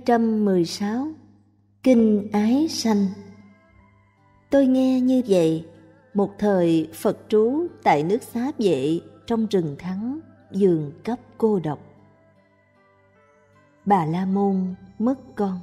216. Kinh Ái Sanh. Tôi nghe như vậy, một thời Phật trú tại nước Xá Vệ trong rừng Thắng, vườn cấp cô độc. Bà La Môn mất con.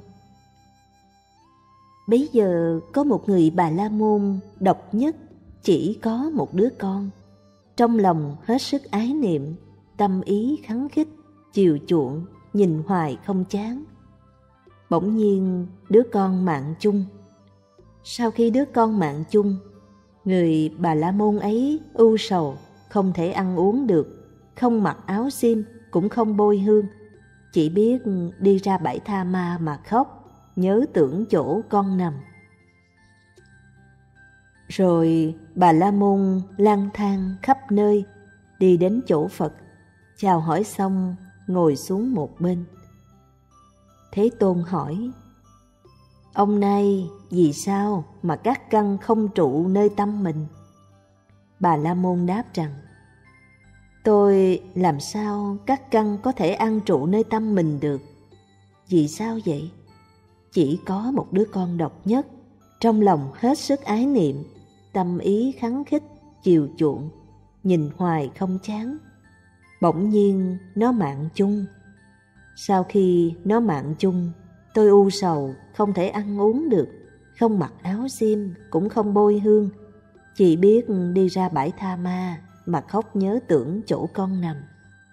Bấy giờ có một người Bà La Môn độc nhất, chỉ có một đứa con. Trong lòng hết sức ái niệm, tâm ý khắng khích, chiều chuộng, nhìn hoài không chán. Bỗng nhiên đứa con mạng chung. Sau khi đứa con mạng chung, người Bà La Môn ấy ưu sầu, không thể ăn uống được, không mặc áo xiêm, cũng không bôi hương, chỉ biết đi ra bãi Tha Ma mà khóc, nhớ tưởng chỗ con nằm. Rồi Bà La Môn lang thang khắp nơi, đi đến chỗ Phật, chào hỏi xong ngồi xuống một bên. Thế Tôn hỏi: ông nay vì sao mà các căn không trụ nơi tâm mình? Bà La Môn đáp rằng: tôi làm sao các căn có thể an trụ nơi tâm mình được? Vì sao vậy? Chỉ có một đứa con độc nhất, trong lòng hết sức ái niệm, tâm ý khắng khích, chiều chuộng, nhìn hoài không chán. Bỗng nhiên nó mạng chung. Sau khi nó mạng chung, tôi u sầu, không thể ăn uống được, không mặc áo xiêm, cũng không bôi hương, chỉ biết đi ra bãi Tha Ma mà khóc nhớ tưởng chỗ con nằm.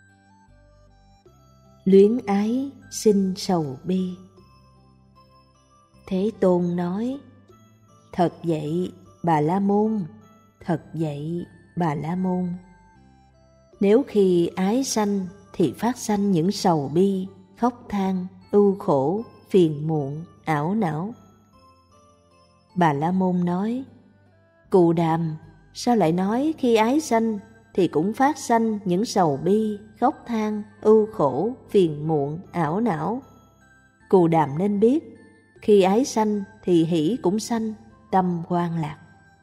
Luyến ái sinh sầu bi. Thế Tôn nói: thật vậy Bà La Môn, thật vậy Bà La Môn. Nếu khi ái sanh thì phát sanh những sầu bi, khóc than, ưu khổ, phiền muộn, ảo não. Bà La Môn nói: Cù Đàm, sao lại nói khi ái sanh thì cũng phát sanh những sầu bi, khóc than, ưu khổ, phiền muộn, ảo não? Cù Đàm nên biết, khi ái sanh thì hỷ cũng sanh, tâm hoan lạc.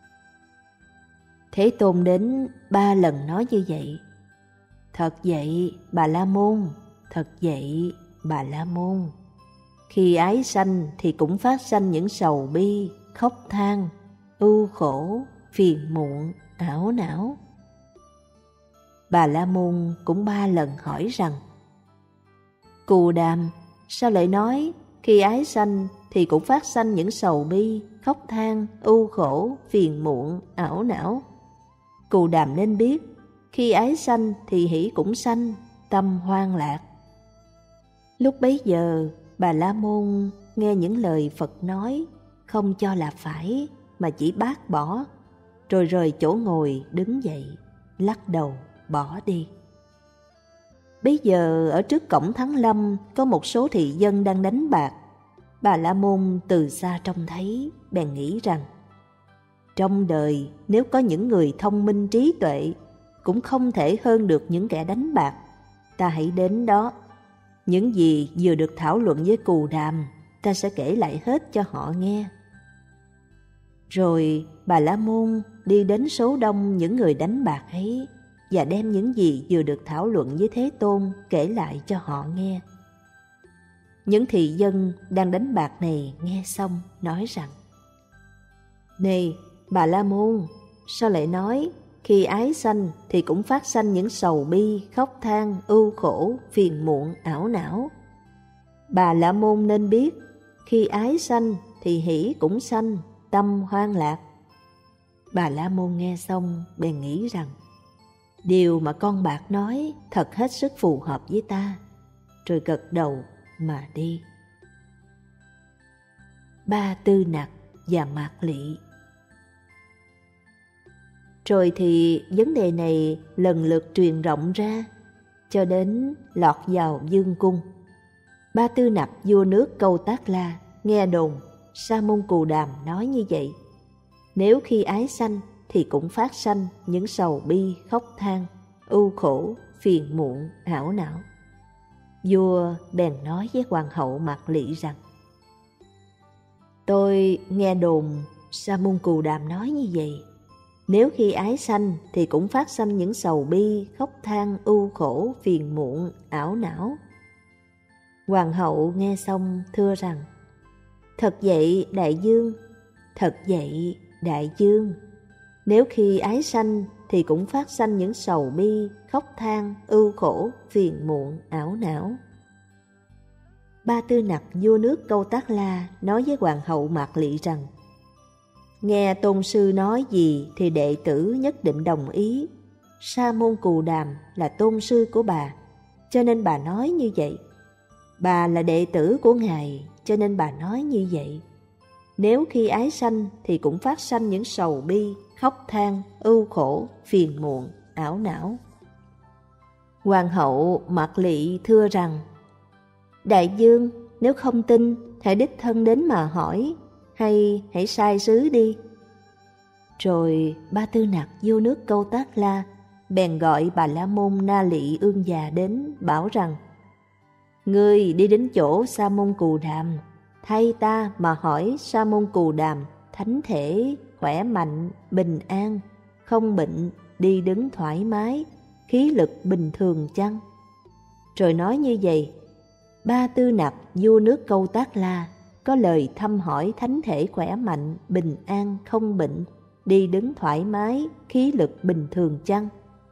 Thế Tôn đến 3 lần nói như vậy. Thật vậy Bà La Môn, thật vậy Bà La Môn. Khi ái sanh thì cũng phát sanh những sầu bi, khóc than, ưu khổ, phiền muộn, ảo não. Bà La Môn cũng 3 lần hỏi rằng: Cù Đàm, sao lại nói khi ái sanh thì cũng phát sanh những sầu bi, khóc than, ưu khổ, phiền muộn, ảo não? Cù Đàm nên biết, khi ái sanh thì hỷ cũng sanh, tâm hoan lạc. Lúc bấy giờ Bà La Môn nghe những lời Phật nói, không cho là phải mà chỉ bác bỏ, rồi rời chỗ ngồi đứng dậy, lắc đầu bỏ đi. Bấy giờ ở trước cổng Thắng Lâm có một số thị dân đang đánh bạc. Bà La Môn từ xa trông thấy, bèn nghĩ rằng: trong đời nếu có những người thông minh trí tuệ, cũng không thể hơn được những kẻ đánh bạc. Ta hãy đến đó. Những gì vừa được thảo luận với Cù Đàm, ta sẽ kể lại hết cho họ nghe. Rồi Bà La Môn đi đến số đông những người đánh bạc ấy, và đem những gì vừa được thảo luận với Thế Tôn kể lại cho họ nghe. Những thị dân đang đánh bạc này nghe xong nói rằng: này Bà La Môn, sao lại nói khi ái sanh thì cũng phát sanh những sầu bi, khóc than, ưu khổ, phiền muộn, ảo não? Bà La Môn nên biết, khi ái sanh thì hỷ cũng sanh, tâm hoan lạc. Bà La Môn nghe xong bèn nghĩ rằng: điều mà con bạc nói thật hết sức phù hợp với ta, rồi gật đầu mà đi. Ba Tư Nặc và Mạc Lị. Rồi thì vấn đề này lần lượt truyền rộng ra, cho đến lọt vào vương cung. Ba Tư Nặc vua nước Câu Tác La nghe đồn Sa Môn Cù Đàm nói như vậy. Nếu khi ái sanh thì cũng phát sanh những sầu bi, khóc than, ưu khổ, phiền muộn, ảo não. Vua bèn nói với hoàng hậu Mạc Lị rằng: tôi nghe đồn Sa Môn Cù Đàm nói như vậy. Nếu khi ái sanh thì cũng phát sanh những sầu bi, khóc than, ưu khổ, phiền muộn, ảo não. Hoàng hậu nghe xong thưa rằng: Thật vậy đại vương, thật vậy đại vương. Nếu khi ái sanh thì cũng phát sanh những sầu bi, khóc than, ưu khổ, phiền muộn, ảo não. Ba Tư Nặc vua nước Câu Tác La nói với hoàng hậu Mạc Lị rằng: Nghe tôn sư nói gì thì đệ tử nhất định đồng ý. Sa môn Cù Đàm là tôn sư của bà, cho nên bà nói như vậy. Bà là đệ tử của ngài, cho nên bà nói như vậy. Nếu khi ái sanh thì cũng phát sanh những sầu bi, khóc than, ưu khổ, phiền muộn, ảo não. Hoàng hậu Mạc Lị thưa rằng: Đại vương, nếu không tin, hãy đích thân đến mà hỏi, hay hãy sai sứ đi. Rồi Ba Tư Nặc vua nước Câu Tác La bèn gọi Bà La Môn Na Lị Ương già đến, bảo rằng: Ngươi đi đến chỗ Sa môn Cù Đàm, thay ta mà hỏi Sa môn Cù Đàm thánh thể, khỏe mạnh, bình an, không bệnh, đi đứng thoải mái, khí lực bình thường chăng? Rồi nói như vậy: Ba Tư Nặc vua nước Câu Tác La có lời thăm hỏi thánh thể khỏe mạnh, bình an, không bệnh, đi đứng thoải mái, khí lực bình thường chăng?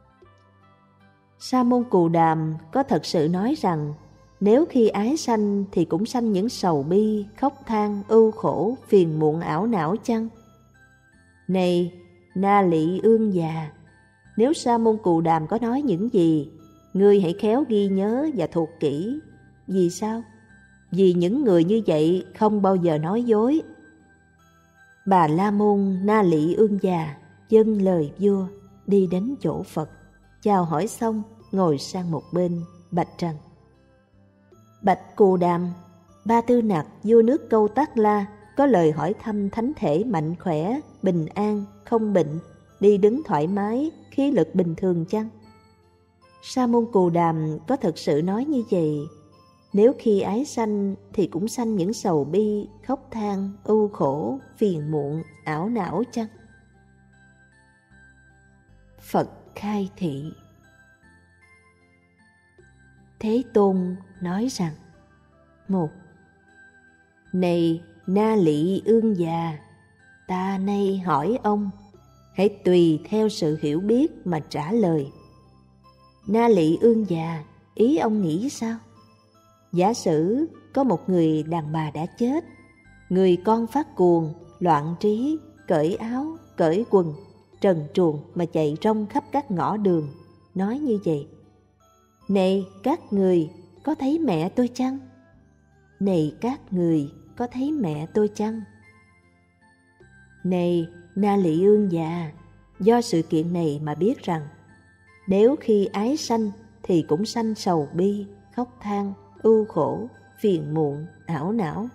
Sa môn Cù Đàm có thật sự nói rằng nếu khi ái sanh thì cũng sanh những sầu bi, khóc than, ưu khổ, phiền muộn, ảo não chăng? Này Na Lị Ương già, nếu Sa môn Cù Đàm có nói những gì, ngươi hãy khéo ghi nhớ và thuộc kỹ. Vì sao? Vì những người như vậy không bao giờ nói dối. Bà La Môn Na Lị Ương già vâng lời vua, đi đến chỗ Phật, chào hỏi xong ngồi sang một bên, bạch rằng: Bạch Cù Đàm, Ba Tư Nặc vua nước Câu Tác La có lời hỏi thăm thánh thể mạnh khỏe, bình an, không bệnh, đi đứng thoải mái, khí lực bình thường chăng? Sa môn Cù Đàm có thực sự nói như vậy. Nếu khi ái sanh thì cũng sanh những sầu bi, khóc than, ưu khổ, phiền muộn, ảo não chăng? Phật khai thị. Thế Tôn nói rằng: 1. Này Na Lị Ương già, ta nay hỏi ông, hãy tùy theo sự hiểu biết mà trả lời. Na Lị Ương già, ý ông nghĩ sao? Giả sử có một người đàn bà đã chết, người con phát cuồng, loạn trí, cởi áo, cởi quần, trần truồng mà chạy rong khắp các ngõ đường, nói như vậy: Này các người, có thấy mẹ tôi chăng? Này các người, có thấy mẹ tôi chăng? Này Na Lị Ương già, do sự kiện này mà biết rằng nếu khi ái sanh thì cũng sanh sầu bi, khóc than, ưu khổ, phiền muộn, ảo não.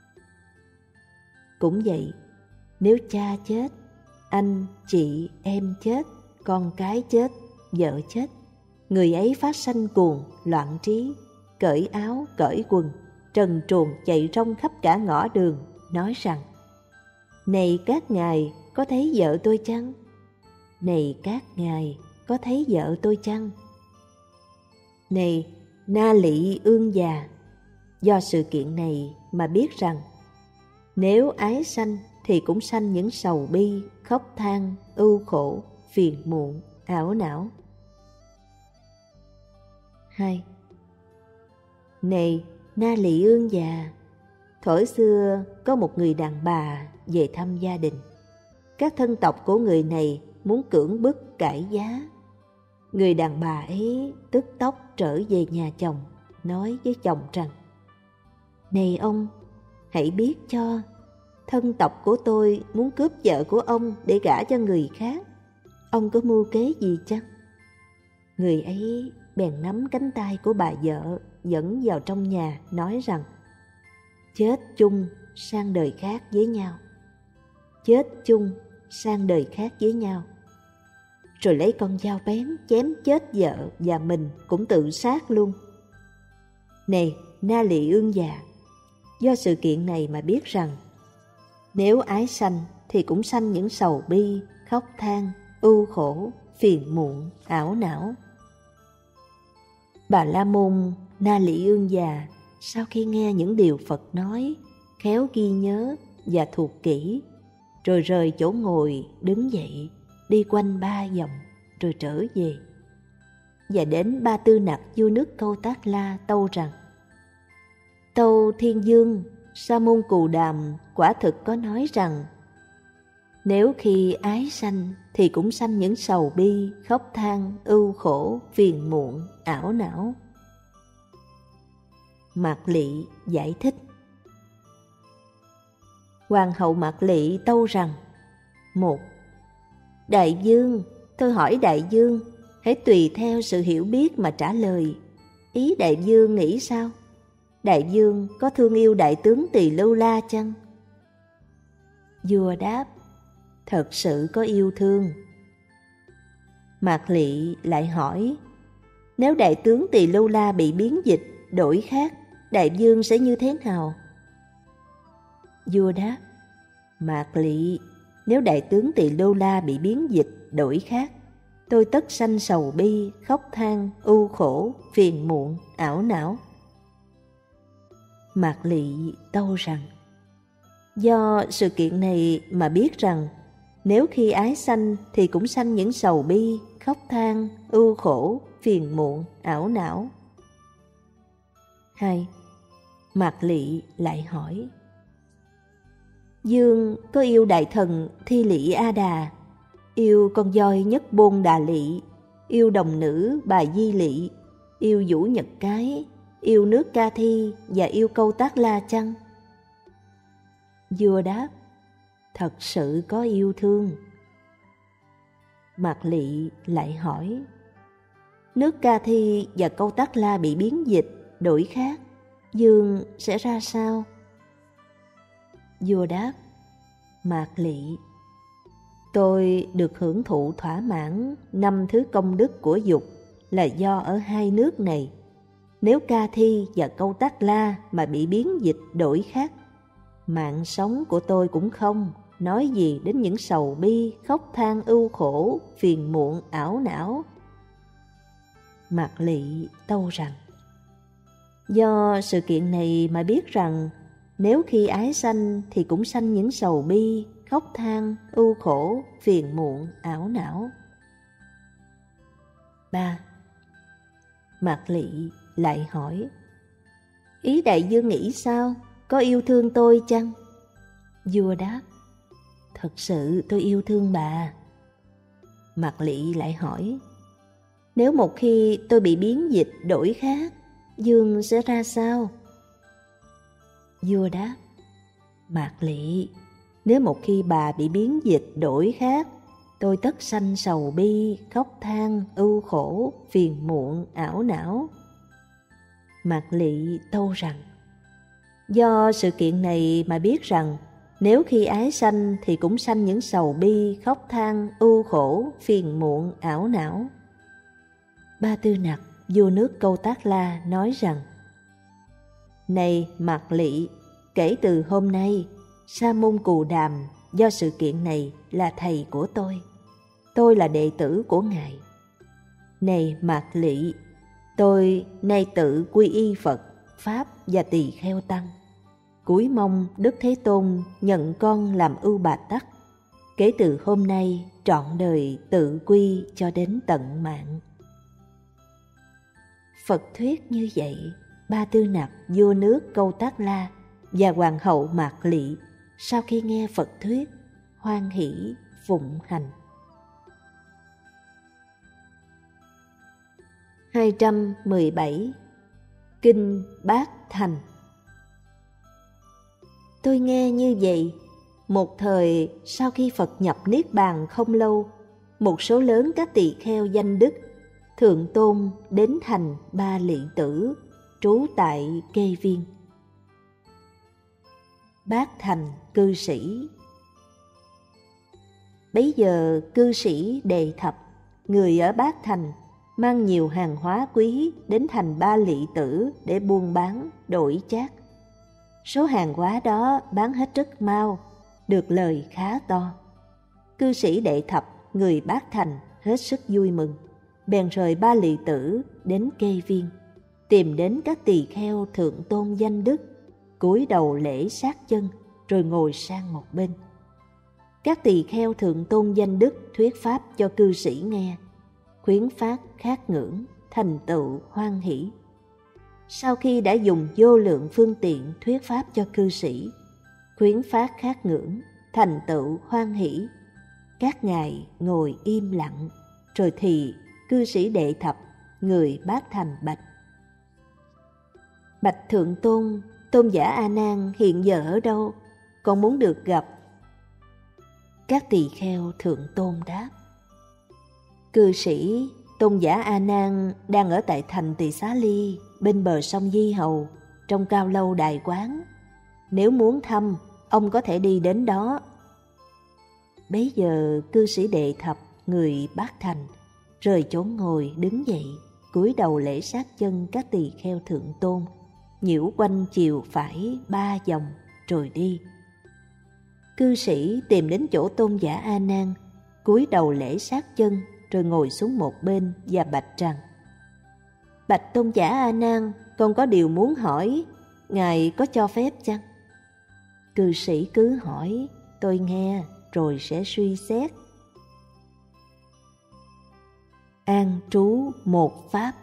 Cũng vậy, nếu cha chết, anh, chị, em chết, con cái chết, vợ chết, người ấy phát sanh cuồng, loạn trí, cởi áo, cởi quần, trần truồng chạy rong khắp cả ngõ đường, nói rằng: Này các ngài, có thấy vợ tôi chăng? Này các ngài, có thấy vợ tôi chăng? Này Na Lị Ương già, do sự kiện này mà biết rằng nếu ái sanh thì cũng sanh những sầu bi, khóc than, ưu khổ, phiền muộn, ảo não. 2. Này Na Lị Ương già, thuở xưa có một người đàn bà về thăm gia đình. Các thân tộc của người này muốn cưỡng bức cải giá. Người đàn bà ấy tức tốc trở về nhà chồng, nói với chồng rằng: Này ông, hãy biết cho, thân tộc của tôi muốn cướp vợ của ông để gả cho người khác. Ông có mưu kế gì chăng? Người ấy bèn nắm cánh tay của bà vợ dẫn vào trong nhà, nói rằng: Chết chung sang đời khác với nhau. Chết chung sang đời khác với nhau. Rồi lấy con dao bén chém chết vợ và mình cũng tự sát luôn. Này Na Lị Ương già, do sự kiện này mà biết rằng nếu ái sanh thì cũng sanh những sầu bi, khóc than, ưu khổ, phiền muộn, ảo não. Bà La Môn Na Lị Ương già sau khi nghe những điều Phật nói, khéo ghi nhớ và thuộc kỹ, rồi rời chỗ ngồi đứng dậy, đi quanh 3 vòng, rồi trở về. Và đến Ba Tư Nặc vua nước Câu Tác La tâu rằng: Tâu Thiên Vương, Sa môn Cù Đàm quả thực có nói rằng, nếu khi ái sanh thì cũng sanh những sầu bi, khóc than, ưu khổ, phiền muộn, ảo não. Mạc Lị giải thích. Hoàng hậu Mạc Lị tâu rằng: 1. Đại vương, tôi hỏi đại vương, hãy tùy theo sự hiểu biết mà trả lời. Ý đại vương nghĩ sao? Đại vương có thương yêu đại tướng Tỳ Lưu La chăng? Vua đáp: Thật sự có yêu thương. Mạc Lị lại hỏi: Nếu đại tướng Tỳ Lưu La bị biến dịch, đổi khác, đại vương sẽ như thế nào? Vua đáp: Mạc Lị, nếu đại tướng Tỳ Lưu La bị biến dịch, đổi khác, tôi tất sanh sầu bi, khóc than, ưu khổ, phiền muộn, ảo não. Mạc Lị tâu rằng: Do sự kiện này mà biết rằng, nếu khi ái sanh thì cũng sanh những sầu bi, khóc than, ưu khổ, phiền muộn, ảo não. 2. Mạc Lị lại hỏi: Dương có yêu đại thần Thi Lị A Đà, yêu con voi Nhất Bôn Đà Lị, yêu đồng nữ Bà Di Lị, yêu Vũ Nhật Cái, yêu nước Ca Thi và yêu Câu Tác La chăng? Vua đáp: Thật sự có yêu thương. Mạc Lị lại hỏi: Nước Ca Thi và Câu Tác La bị biến dịch, đổi khác, Dương sẽ ra sao? Vua đáp: Mạc Lị, tôi được hưởng thụ thỏa mãn 5 thứ công đức của dục là do ở 2 nước này. Nếu Ca Thi và Câu Tác La mà bị biến dịch đổi khác, mạng sống của tôi cũng không, nói gì đến những sầu bi, khóc than ưu khổ, phiền muộn, ảo não. Mạc Lị tâu rằng: Do sự kiện này mà biết rằng, nếu khi ái sanh thì cũng sanh những sầu bi, khóc than, ưu khổ, phiền muộn, ảo não. 3. Mạc Lị lại hỏi: Ý đại vương nghĩ sao? Có yêu thương tôi chăng? Vua đáp: Thật sự tôi yêu thương bà. Mạc Lị lại hỏi: Nếu một khi tôi bị biến dịch đổi khác, vương sẽ ra sao? Vua đáp: Mạc Lị, nếu một khi bà bị biến dịch đổi khác, tôi tất sanh sầu bi, khóc than, ưu khổ, phiền muộn, ảo não. Mạc Lị tâu rằng: Do sự kiện này mà biết rằng, nếu khi ái sanh thì cũng sanh những sầu bi, khóc than, ưu khổ, phiền muộn, ảo não. Ba Tư Nặc, vua nước Câu Tác La nói rằng: Này Mạc Lị, kể từ hôm nay, Sa môn Cù Đàm do sự kiện này là thầy của tôi là đệ tử của ngài. Này Mạc Lị, tôi nay tự quy y Phật, Pháp và Tỳ Kheo Tăng, cúi mong Đức Thế Tôn nhận con làm ưu bà tắc, kể từ hôm nay trọn đời tự quy cho đến tận mạng. Phật thuyết như vậy, Ba Tư Nặc vua nước Câu Tác La và hoàng hậu Mạc Lị sau khi nghe Phật thuyết, hoan hỷ phụng hành. 217. Kinh Bát Thành. Tôi nghe như vậy, một thời sau khi Phật nhập Niết Bàn không lâu, một số lớn các tỳ kheo danh đức, Thượng Tôn đến thành Ba Lị Tử, trú tại Kê Viên. Bát Thành cư sĩ. Bấy giờ cư sĩ Đề Thập, người ở Bát Thành, mang nhiều hàng hóa quý đến thành Ba Lị Tử để buôn bán, đổi chác. Số hàng hóa đó bán hết rất mau, được lời khá to. Cư sĩ Đệ Thập, người Bát Thành, hết sức vui mừng, bèn rời Ba Lị Tử đến Kê Viên, tìm đến các tỳ kheo thượng tôn danh đức, cúi đầu lễ sát chân, rồi ngồi sang một bên. Các tỳ kheo thượng tôn danh đức thuyết pháp cho cư sĩ nghe, khuyến phát khát ngưỡng, thành tựu hoan hỷ. Sau khi đã dùng vô lượng phương tiện thuyết pháp cho cư sĩ, khuyến phát khát ngưỡng, thành tựu hoan hỷ, các ngài ngồi im lặng, rồi thì cư sĩ Đệ Thập, người Bát Thành bạch: Bạch Thượng Tôn, Tôn giả A Nan hiện giờ ở đâu? Con muốn được gặp. Các tỳ kheo Thượng Tôn đáp: Cư sĩ, Tôn giả A Nan đang ở tại thành Tỳ Xá Ly, bên bờ sông Di Hầu, trong cao lâu đài quán. Nếu muốn thăm, ông có thể đi đến đó. Bấy giờ cư sĩ Đệ Thập, người Bát Thành, rời chỗ ngồi đứng dậy, cúi đầu lễ sát chân các tỳ kheo Thượng Tôn, nhiễu quanh chiều phải 3 vòng rồi đi. Cư sĩ tìm đến chỗ Tôn giả A Nan, cúi đầu lễ sát chân, rồi ngồi xuống một bên và bạch rằng: Bạch Tôn giả A Nan, con có điều muốn hỏi, ngài có cho phép chăng? Cư sĩ cứ hỏi, tôi nghe rồi sẽ suy xét. An trú một pháp.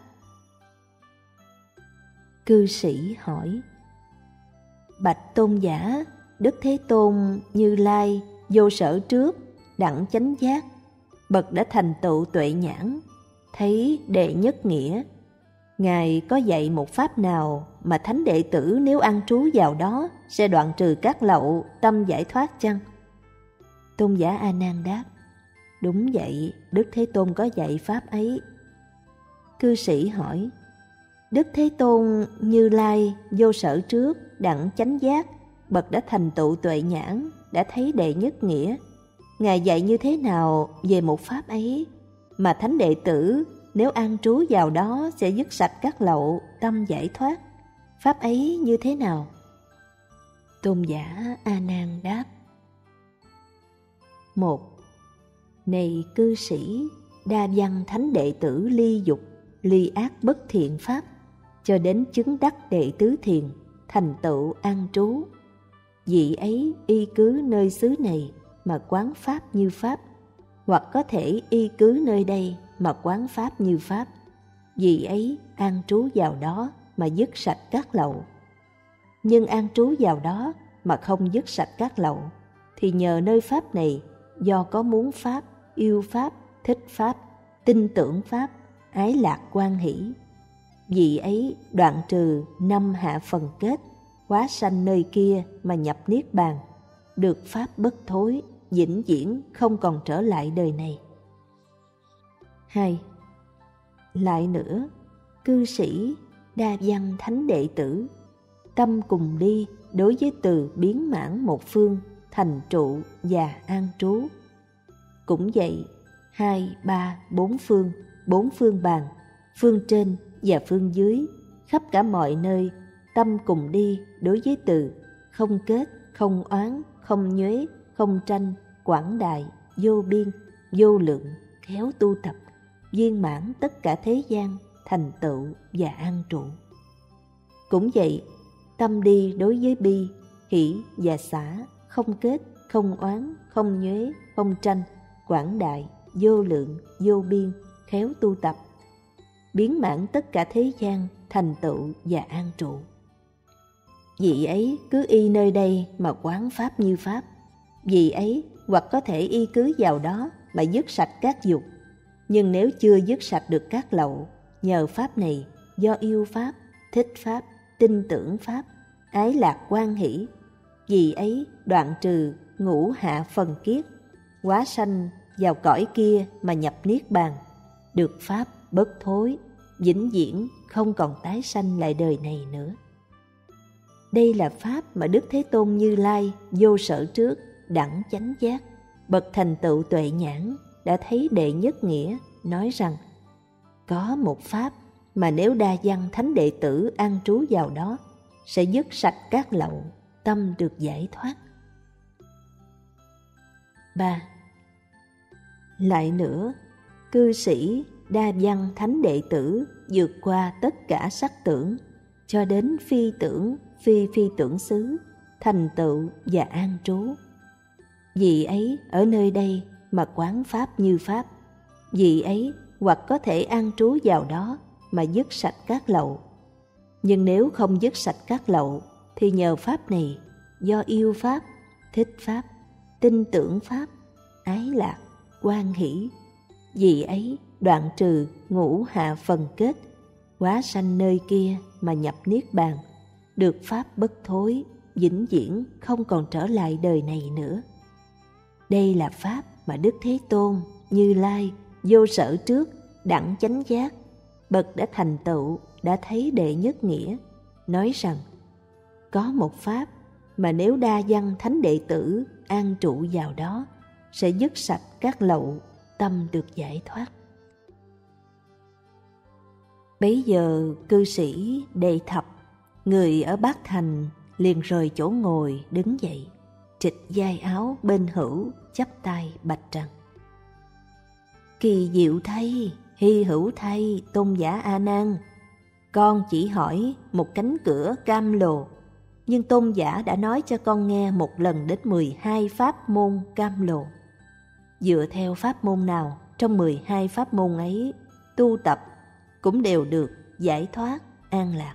Cư sĩ hỏi: Bạch Tôn giả, Đức Thế Tôn Như Lai vô sở trước, đẳng chánh giác, bậc đã thành tựu tuệ nhãn, thấy đệ nhất nghĩa. Ngài có dạy một pháp nào mà thánh đệ tử nếu an trú vào đó sẽ đoạn trừ các lậu, tâm giải thoát chăng? Tôn giả A Nan đáp: Đúng vậy, Đức Thế Tôn có dạy pháp ấy. Cư sĩ hỏi: Đức Thế Tôn Như Lai vô sở trước, đẳng chánh giác, bậc đã thành tựu tuệ nhãn, đã thấy đệ nhất nghĩa. Ngài dạy như thế nào về một pháp ấy mà thánh đệ tử nếu an trú vào đó sẽ dứt sạch các lậu, tâm giải thoát? Pháp ấy như thế nào? Tôn giả A Nan đáp: 1. Này cư sĩ, đa văn thánh đệ tử ly dục, ly ác bất thiện pháp, cho đến chứng đắc đệ tứ thiền, thành tựu an trú. Vị ấy y cứ nơi xứ này mà quán pháp như pháp, hoặc có thể y cứ nơi đây mà quán pháp như pháp. Vị ấy an trú vào đó mà dứt sạch các lậu. Nhưng an trú vào đó mà không dứt sạch các lậu, thì nhờ nơi pháp này, do có muốn pháp, yêu pháp, thích pháp, tin tưởng pháp, ái lạc quan hỷ, vị ấy đoạn trừ 5 hạ phần kết, hóa sanh nơi kia mà nhập niết bàn, được pháp bất thối, vĩnh viễn không còn trở lại đời này. 2. Lại nữa, cư sĩ, đa văn thánh đệ tử, tâm cùng đi đối với từ biến mãn một phương, thành trụ và an trú. Cũng vậy, 2, 3, 4 phương bàn, phương trên và phương dưới, khắp cả mọi nơi, tâm cùng đi đối với từ không kết, không oán, không nhuế, không tranh, quảng đại, vô biên, vô lượng, khéo tu tập, viên mãn tất cả thế gian, thành tựu và an trụ. Cũng vậy, tâm đi đối với bi, hỷ và xả, không kết, không oán, không nhuế, không tranh, quảng đại, vô lượng, vô biên, khéo tu tập, biến mãn tất cả thế gian, thành tựu và an trụ. Vị ấy cứ y nơi đây mà quán pháp như pháp. Vị ấy hoặc có thể y cứ vào đó mà dứt sạch các dục. Nhưng nếu chưa dứt sạch được các lậu, nhờ pháp này, do yêu pháp, thích pháp, tin tưởng pháp, ái lạc quan hỷ, vị ấy đoạn trừ ngũ hạ phần kiết, hóa sanh vào cõi kia mà nhập niết bàn, được pháp bất thối, vĩnh viễn không còn tái sanh lại đời này nữa. Đây là pháp mà Đức Thế Tôn Như Lai vô sở trước, đẳng chánh giác, bậc thành tựu tuệ nhãn, đã thấy đệ nhất nghĩa, nói rằng có một pháp mà nếu đa văn thánh đệ tử an trú vào đó sẽ dứt sạch các lậu, tâm được giải thoát. 3. Lại nữa, cư sĩ, đa văn thánh đệ tử vượt qua tất cả sắc tưởng, cho đến phi tưởng, phi phi tưởng xứ, thành tựu và an trú. Vị ấy ở nơi đây mà quán pháp như pháp, vị ấy hoặc có thể an trú vào đó mà dứt sạch các lậu. Nhưng nếu không dứt sạch các lậu thì nhờ pháp này, do yêu pháp, thích pháp, tin tưởng pháp, ái lạc, hoan hỷ, vị ấy đoạn trừ ngũ hạ phần kết, hóa sanh nơi kia mà nhập niết bàn, được pháp bất thối, vĩnh viễn không còn trở lại đời này nữa. Đây là pháp mà Đức Thế Tôn, Như Lai, vô sở trước, đẳng chánh giác, bậc đã thành tựu, đã thấy đệ nhất nghĩa, nói rằng có một pháp mà nếu đa văn thánh đệ tử an trụ vào đó sẽ dứt sạch các lậu, tâm được giải thoát. Bấy giờ cư sĩ Đệ Thập, người ở Bát Thành, liền rời chỗ ngồi đứng dậy, trịch vai áo bên hữu, chắp tay bạch rằng: Kỳ diệu thay, hy hữu thay, tôn giả A Nan, con chỉ hỏi một cánh cửa cam lồ, nhưng tôn giả đã nói cho con nghe một lần đến 12 pháp môn cam lồ. Dựa theo pháp môn nào trong 12 pháp môn ấy tu tập cũng đều được giải thoát, an lạc.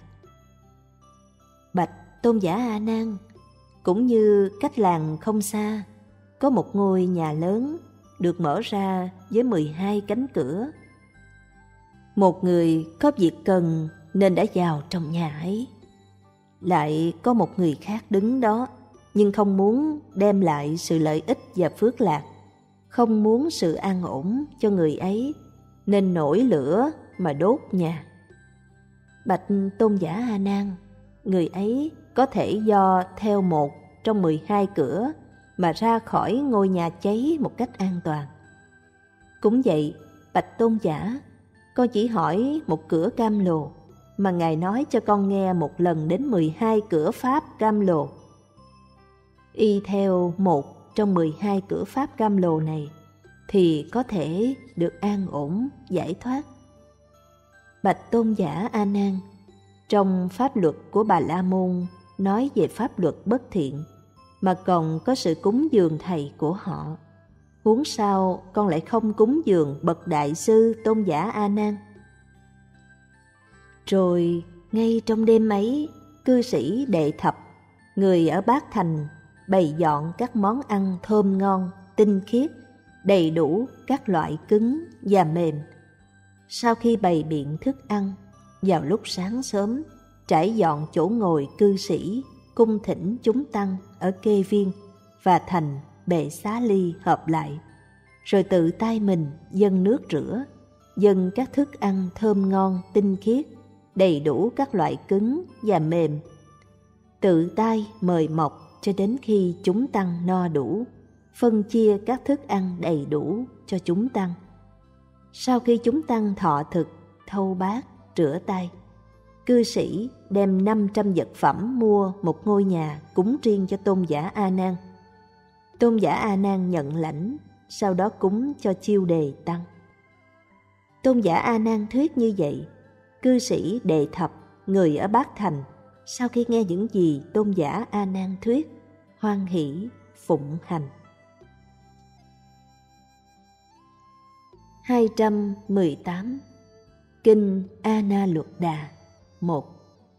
Bạch tôn giả A Nan, cũng như cách làng không xa, có một ngôi nhà lớn được mở ra với 12 cánh cửa. Một người có việc cần nên đã vào trong nhà ấy. Lại có một người khác đứng đó, nhưng không muốn đem lại sự lợi ích và phước lạc, không muốn sự an ổn cho người ấy, nên nổi lửa mà đốt nhà. Bạch tôn giả A Nan, người ấy có thể do theo một trong 12 cửa mà ra khỏi ngôi nhà cháy một cách an toàn. Cũng vậy, bạch tôn giả, con chỉ hỏi một cửa cam lồ, mà Ngài nói cho con nghe một lần đến 12 cửa pháp cam lồ. Y theo một trong 12 cửa pháp cam lồ này thì có thể được an ổn, giải thoát. Bạch tôn giả A Nan, trong pháp luật của Bà La Môn nói về pháp luật bất thiện, mà còn có sự cúng dường thầy của họ. Huống sao con lại không cúng dường bậc đại sư tôn giả A Nan? Rồi ngay trong đêm ấy, cư sĩ Đệ Thập, người ở Bát Thành, bày dọn các món ăn thơm ngon, tinh khiết, đầy đủ các loại cứng và mềm. Sau khi bày biện thức ăn, vào lúc sáng sớm, trải dọn chỗ ngồi cư sĩ, cung thỉnh chúng tăng ở kê viên và thành bệ xá ly hợp lại, rồi tự tay mình dâng nước rửa, dâng các thức ăn thơm ngon, tinh khiết, đầy đủ các loại cứng và mềm, tự tay mời mọc cho đến khi chúng tăng no đủ, phân chia các thức ăn đầy đủ cho chúng tăng. Sau khi chúng tăng thọ thực, thâu bát, rửa tay, cư sĩ đem 500 vật phẩm mua một ngôi nhà cúng riêng cho tôn giả A Nan. Tôn giả A Nan nhận lãnh, sau đó cúng cho chiêu đề tăng. Tôn giả A Nan thuyết như vậy. Cư sĩ Đệ Thập, người ở Bát Thành, sau khi nghe những gì tôn giả A Nan thuyết, hoan hỷ phụng hành. 218. Kinh A Na Luật Đà 1.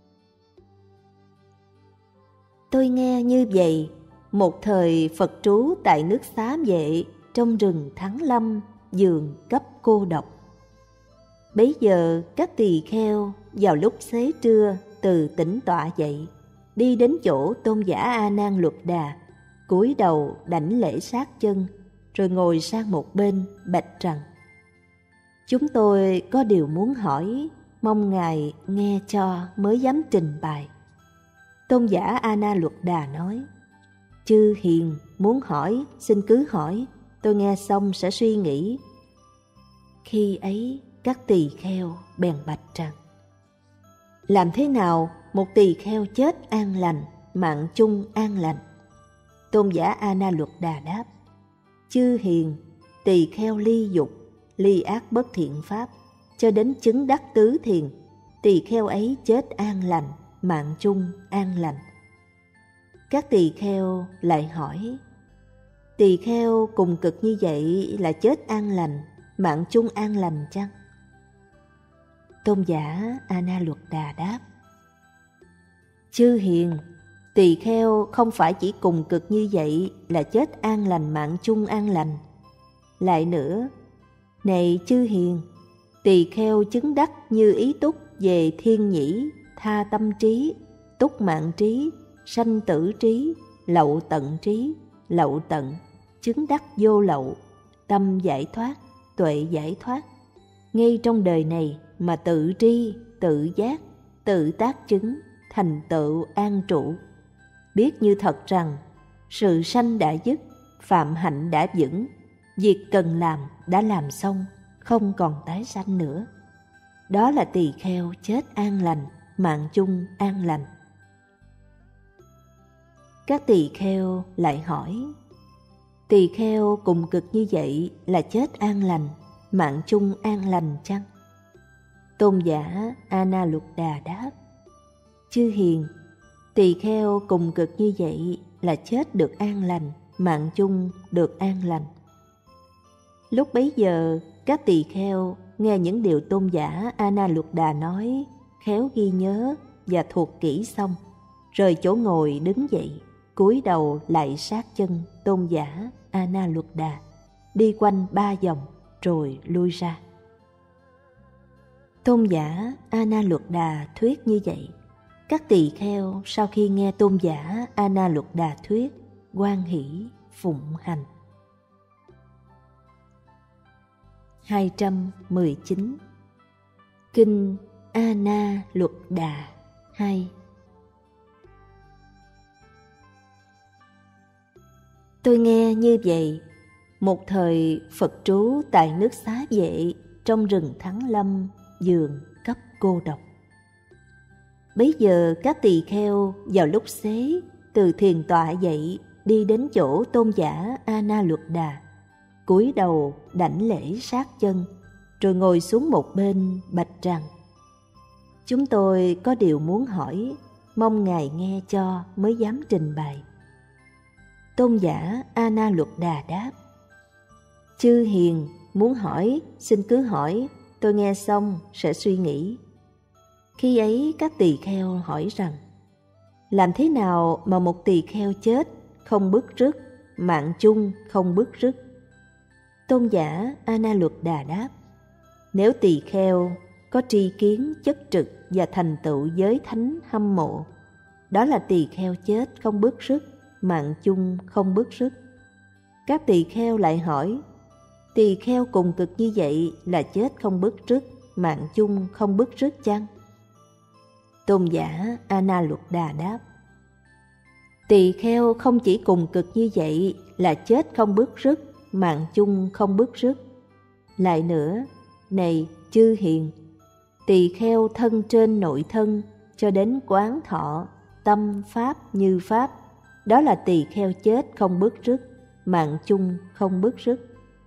Tôi nghe như vậy, một thời Phật trú tại nước Xá Vệ, trong rừng Thắng Lâm, giường cấp cô độc. Bấy giờ các tỳ kheo vào lúc xế trưa từ tĩnh tọa dậy, đi đến chỗ tôn giả A Nan Luật Đà, cúi đầu đảnh lễ sát chân, rồi ngồi sang một bên bạch rằng: Chúng tôi có điều muốn hỏi, mong Ngài nghe cho mới dám trình bày. Tôn giả A Na Luật Đà nói: Chư hiền muốn hỏi, xin cứ hỏi, tôi nghe xong sẽ suy nghĩ. Khi ấy các tỳ kheo bèn bạch rằng: Làm thế nào một tỳ kheo chết an lành, mạng chung an lành? Tôn giả A Na Luật Đà đáp: Chư hiền, tỳ kheo ly dục, ly ác bất thiện pháp, cho đến chứng đắc tứ thiền, tỳ kheo ấy chết an lành, mạng chung an lành. Các tỳ kheo lại hỏi: tỳ kheo cùng cực như vậy là chết an lành, mạng chung an lành chăng? Tôn giả A Na Luật Đà đáp: chư hiền, tỳ kheo không phải chỉ cùng cực như vậy là chết an lành, mạng chung an lành. Lại nữa, này chư hiền, tỳ kheo chứng đắc như ý túc về thiên nhĩ, tha tâm trí, túc mạng trí, sanh tử trí, lậu tận trí, lậu tận, chứng đắc vô lậu, tâm giải thoát, tuệ giải thoát, ngay trong đời này mà tự tri, tự giác, tự tác chứng, thành tựu an trụ. Biết như thật rằng sự sanh đã dứt, phạm hạnh đã vững, việc cần làm đã làm xong, không còn tái sanh nữa. Đó là tỳ kheo chết an lành, mạng chung an lành. Các tỳ kheo lại hỏi: tỳ kheo cùng cực như vậy là chết an lành, mạng chung an lành chăng? Tôn giả A Na Luật Đà đáp: chư hiền, tỳ kheo cùng cực như vậy là chết được an lành, mạng chung được an lành. Lúc bấy giờ, các tỳ kheo nghe những điều tôn giả A Na Luật Đà nói, khéo ghi nhớ và thuộc kỹ xong, rời chỗ ngồi đứng dậy, cúi đầu lại sát chân tôn giả A Na Luật Đà, đi quanh 3 vòng rồi lui ra. Tôn giả A Na Luật Đà thuyết như vậy. Các tỳ kheo sau khi nghe tôn giả A Na Luật Đà thuyết, hoan hỷ phụng hành. 219. Kinh A Na Luật Đà 2. Tôi nghe như vậy, một thời Phật trú tại nước Xá Vệ, trong rừng Thắng Lâm, giường cấp cô độc. Bấy giờ các tỳ kheo vào lúc xế từ thiền tọa dậy, đi đến chỗ tôn giả A Na Luật Đà, cúi đầu đảnh lễ sát chân, rồi ngồi xuống một bên bạch rằng: chúng tôi có điều muốn hỏi, mong Ngài nghe cho mới dám trình bày. Tôn giả A Na Luật Đà đáp: chư hiền muốn hỏi, xin cứ hỏi, tôi nghe xong sẽ suy nghĩ. Khi ấy các tỳ kheo hỏi rằng: làm thế nào mà một tỳ kheo chết không bứt rứt, mạng chung không bứt rứt? Tôn giả A Na Luật Đà đáp: nếu tỳ kheo có tri kiến chất trực và thành tựu giới thánh hâm mộ, đó là tỳ kheo chết không bứt rứt, mạng chung không bứt rứt. Các tỳ kheo lại hỏi: tỳ kheo cùng cực như vậy là chết không bứt rứt, mạng chung không bứt rứt chăng? Tôn giả A Na Luật Đà đáp: tỳ kheo không chỉ cùng cực như vậy là chết không bứt rứt, mạng chung không bứt rứt. Lại nữa, này chư hiền, tỳ kheo thân trên nội thân cho đến quán thọ tâm pháp như pháp, đó là tỳ kheo chết không bứt rứt, mạng chung không bứt rứt.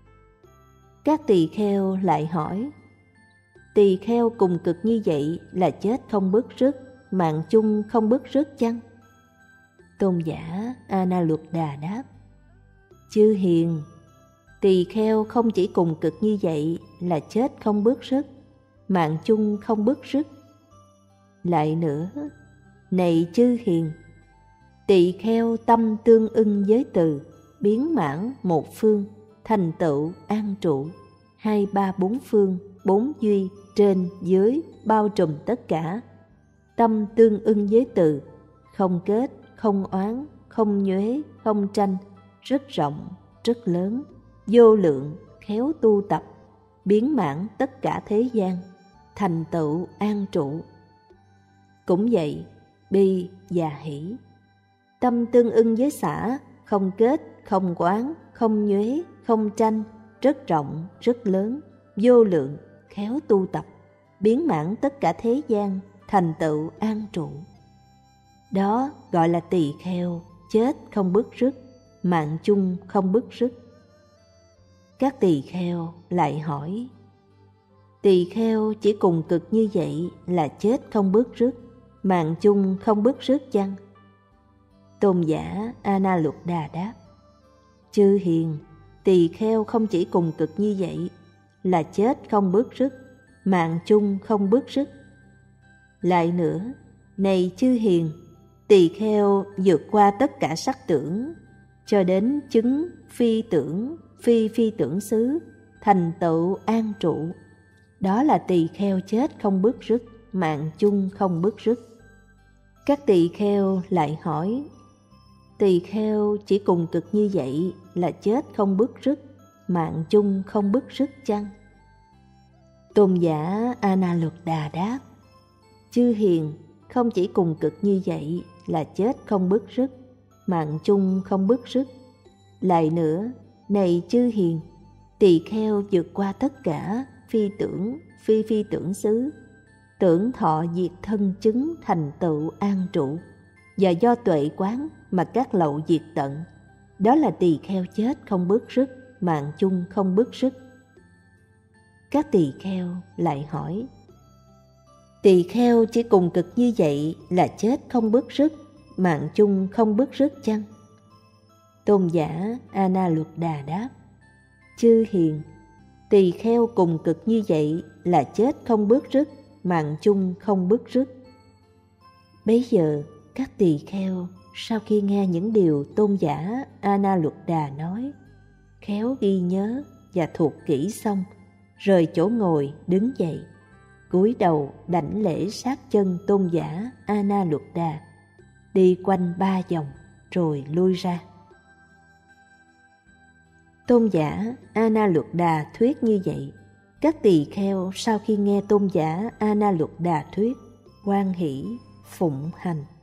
Các tỳ kheo lại hỏi: tỳ kheo cùng cực như vậy là chết không bứt rứt, mạng chung không bứt rứt chăng? Tôn giả A Na Luật Đà đáp: chư hiền, tỳ kheo không chỉ cùng cực như vậy là chết không bứt rứt, mạng chung không bứt rứt. Lại nữa, này chư hiền, tỳ kheo tâm tương ưng với từ, biến mãn một phương, thành tựu an trụ, 2, 3, 4 phương, 4 duy, trên, dưới, bao trùm tất cả. Tâm tương ưng với từ, không kết, không oán, không nhuế, không tranh, rất rộng, rất lớn, vô lượng, khéo tu tập, biến mãn tất cả thế gian, thành tựu an trụ. Cũng vậy, bi và hỷ. Tâm tương ưng với xả, không kết, không oán, không nhuế, không tranh, rất rộng, rất lớn, vô lượng, khéo tu tập, biến mãn tất cả thế gian, thành tựu an trụ. Đó gọi là tỳ kheo chết không bứt rứt, mạng chung không bứt rứt. Các tỳ kheo lại hỏi: Tỳ kheo chỉ cùng cực như vậy là chết không bứt rứt, mạng chung không bứt rứt chăng? Tôn giả A-na-lục-đà đáp: Chư hiền, tỳ kheo không chỉ cùng cực như vậy là chết không bứt rứt, mạng chung không bứt rứt. Lại nữa, này chư hiền, tỳ kheo vượt qua tất cả sắc tưởng, cho đến chứng phi tưởng, phi tưởng xứ, thành tựu an trụ. Đó là tỳ kheo chết không bứt rứt, mạng chung không bứt rứt. Các tỳ kheo lại hỏi: Tỳ kheo chỉ cùng cực như vậy là chết không bứt rứt, mạng chung không bứt rứt chăng? Tôn giả A-na-lục-đà đáp: Chư hiền, không chỉ cùng cực như vậy là chết không bứt rứt, mạng chung không bứt rứt. Lại nữa, này chư hiền, tỳ kheo vượt qua tất cả phi tưởng, phi tưởng xứ, tưởng thọ diệt thân chứng thành tựu an trụ, và do tuệ quán mà các lậu diệt tận. Đó là tỳ kheo chết không bứt rứt, mạng chung không bứt rứt. Các tỳ kheo lại hỏi: Tỳ kheo chỉ cùng cực như vậy là chết không bứt rứt, mạng chung không bứt rứt chăng? Tôn giả A-na-lục-đà đáp: Chư hiền, tỳ kheo cùng cực như vậy là chết không bứt rứt, mạng chung không bứt rứt. Bấy giờ các tỳ kheo sau khi nghe những điều tôn giả A-na-lục-đà nói, khéo ghi nhớ và thuộc kỹ xong, rời chỗ ngồi đứng dậy, cúi đầu đảnh lễ sát chân tôn giả A-na-lục-đà, đi quanh 3 vòng rồi lui ra. Tôn giả A-na-lục-đà thuyết như vậy. Các tỳ kheo sau khi nghe tôn giả A-na-lục-đà thuyết, hoan hỷ phụng hành.